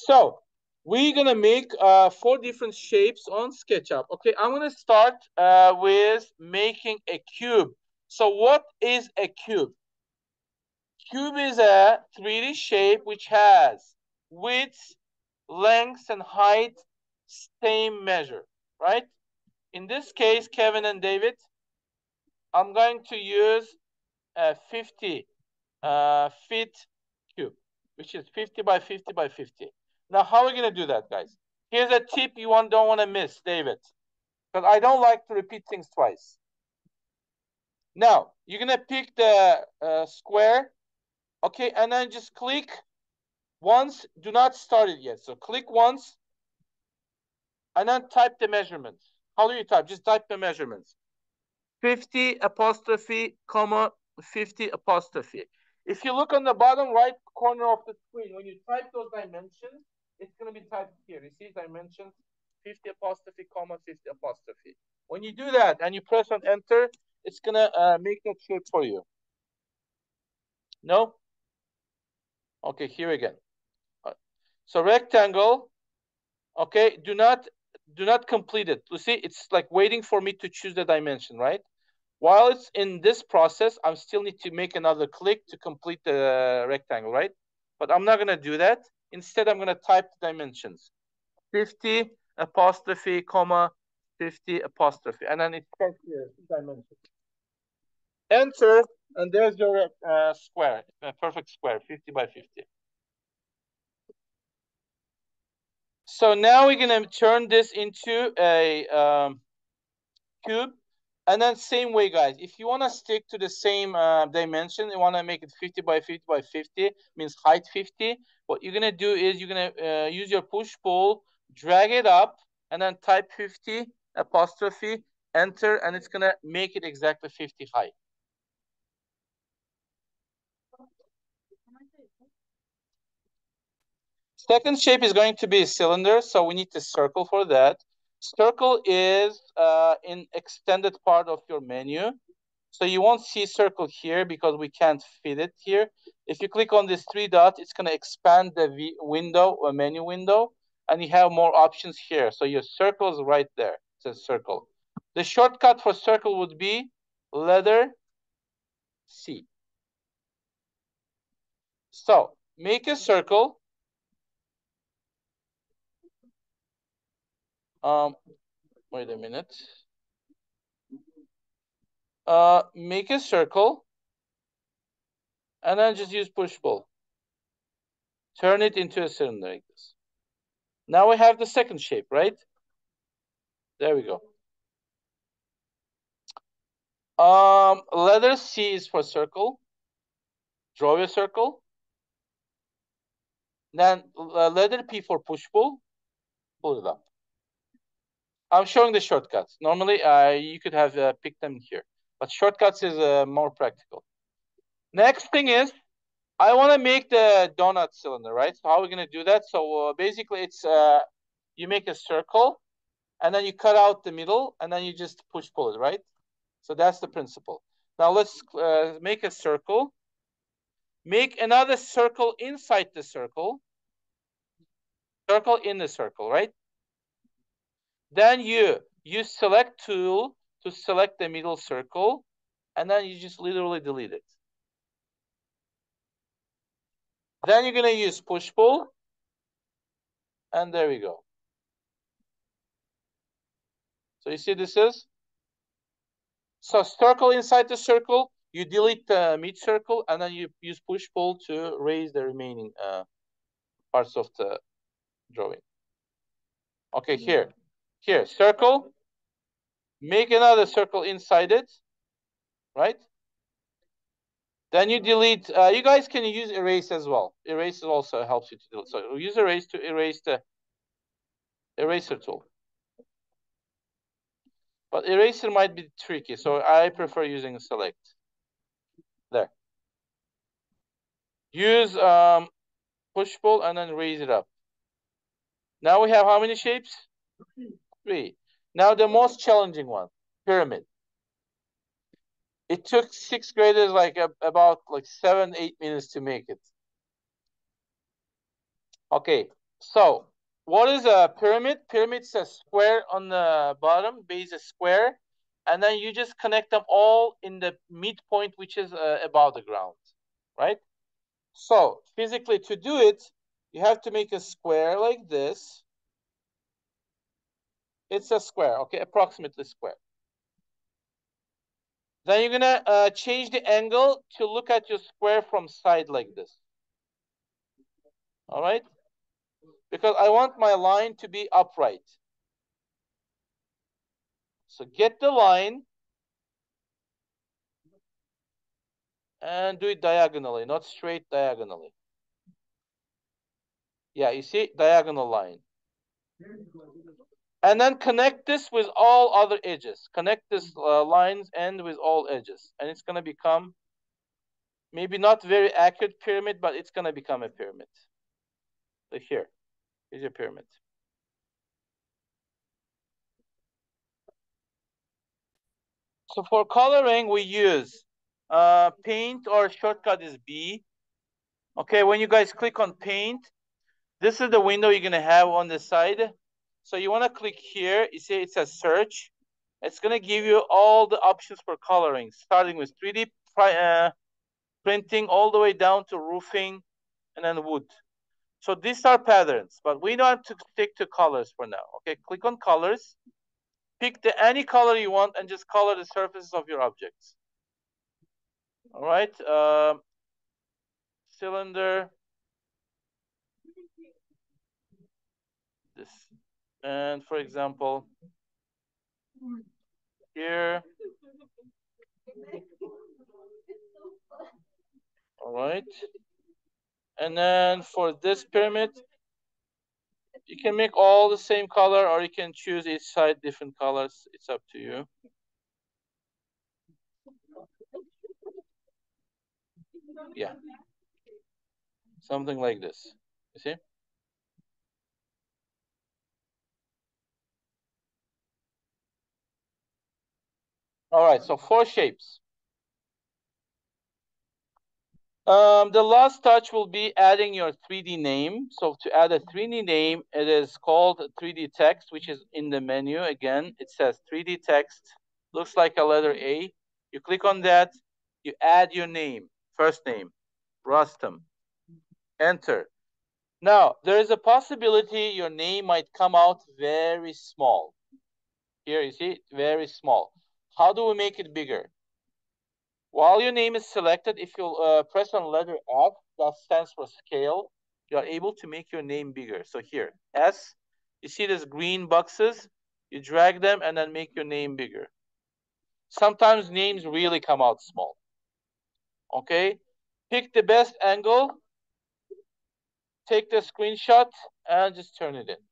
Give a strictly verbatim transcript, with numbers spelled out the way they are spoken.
So we're gonna make uh, four different shapes on SketchUp. Okay, I'm gonna start uh, with making a cube. So what is a cube? Cube is a three D shape which has width, length, and height same measure, right? In this case, Kevin and David, I'm going to use a fifty uh, feet cube, which is fifty by fifty by fifty. Now, how are we going to do that, guys? Here's a tip you want, don't want to miss, David, because I don't like to repeat things twice. Now, you're going to pick the uh, square, okay, and then just click once. Do not start it yet. So click once, and then type the measurements. How do you type? Just type the measurements. fifty apostrophe, comma, fifty apostrophe. If you look on the bottom right corner of the screen, when you type those dimensions, it's going to be typed here. You see dimensions, fifty apostrophe, comma, fifty apostrophe. When you do that and you press on enter, it's going to uh, make that shape for you. No? Okay, here again. So rectangle, okay, do not do not complete it. You see, it's like waiting for me to choose the dimension, right? While it's in this process, I still need to make another click to complete the rectangle, right? But I'm not gonna do that. Instead, I'm gonna type the dimensions. fifty apostrophe, comma, fifty apostrophe. And then it says here, dimensions. Enter, and there's your uh, square, a perfect square, fifty by fifty. So now we're gonna turn this into a um, cube. And then same way, guys, if you want to stick to the same uh, dimension, you want to make it fifty by fifty by fifty, means height fifty. What you're going to do is you're going to uh, use your push-pull, drag it up, and then type fifty, apostrophe, enter, and it's going to make it exactly fifty height. Second shape is going to be a cylinder, so we need to circle for that. Circle is uh, in extended part of your menu. So you won't see circle here because we can't fit it here. If you click on this three dots, it's going to expand the v window or menu window, and you have more options here. So your circle is right there. It says circle. The shortcut for circle would be letter C. So make a circle. Um, wait a minute. Uh, make a circle, and then just use push pull. Turn it into a cylinder like this. Now we have the second shape, right? There we go. Um, letter C is for circle. Draw a circle. Then uh, letter P for push pull. Pull it up. I'm showing the shortcuts. Normally, uh, you could have uh, picked them here, but shortcuts is uh, more practical. Next thing is, I want to make the donut cylinder, right? So how are we going to do that? So uh, basically, it's uh, you make a circle, and then you cut out the middle, and then you just push pull it, right? So that's the principle. Now let's uh, make a circle. Make another circle inside the circle. Circle in the circle, right? Then you use select tool to select the middle circle, and then you just literally delete it. Then you're gonna use push pull, and there we go. So you see this is? So circle inside the circle, you delete the mid circle, and then you use push pull to raise the remaining uh, parts of the drawing. Okay, here, here, circle, make another circle inside it, right? Then you delete, uh, you guys can use erase as well. Erase also helps you to delete. So use erase to erase the eraser tool. But eraser might be tricky, so I prefer using select. There. Use um, push pull and then raise it up. Now we have how many shapes? Three. Now the most challenging one, pyramid. It took sixth graders like a, about like seven, eight minutes to make it. Okay, So what is a pyramid? Pyramid's a square on the bottom, base is square, and then you just connect them all in the midpoint, which is uh, above the ground, right? So physically to do it, you have to make a square like this. It's a square, okay, approximately square. Then you're gonna uh, change the angle to look at your square from side like this. All right? Because I want my line to be upright. So get the line and do it diagonally, not straight, diagonally. Yeah, you see, diagonal line. And then connect this with all other edges. Connect this uh, lines end with all edges. And it's gonna become maybe not very accurate pyramid, but it's gonna become a pyramid. So here, here's your pyramid. So for coloring, we use uh, paint, or shortcut is B. Okay, when you guys click on paint, this is the window you're gonna have on the side. So you wanna click here, you see it says search. It's gonna give you all the options for coloring, starting with three D uh, printing all the way down to roofing and then wood. So these are patterns, but we don't have to stick to colors for now. Okay, click on colors, pick the any color you want and just color the surfaces of your objects. All right, uh, cylinder, this, and for example, here. All right, and then for this pyramid, you can make all the same color, or you can choose each side different colors. It's up to you. Yeah, something like this. You see? All right, so four shapes. Um, the last touch will be adding your three D name. So to add a three D name, it is called three D text, which is in the menu. Again, it says three D text, looks like a letter A. You click on that, you add your name, first name, Rustam, enter. Now, there is a possibility your name might come out very small. Here, you see, very small. How do we make it bigger? While your name is selected, if you uh, press on letter F, that stands for scale, you are able to make your name bigger. So here, S, you see these green boxes, you drag them and then make your name bigger. Sometimes names really come out small. Okay, pick the best angle, take the screenshot, and just turn it in.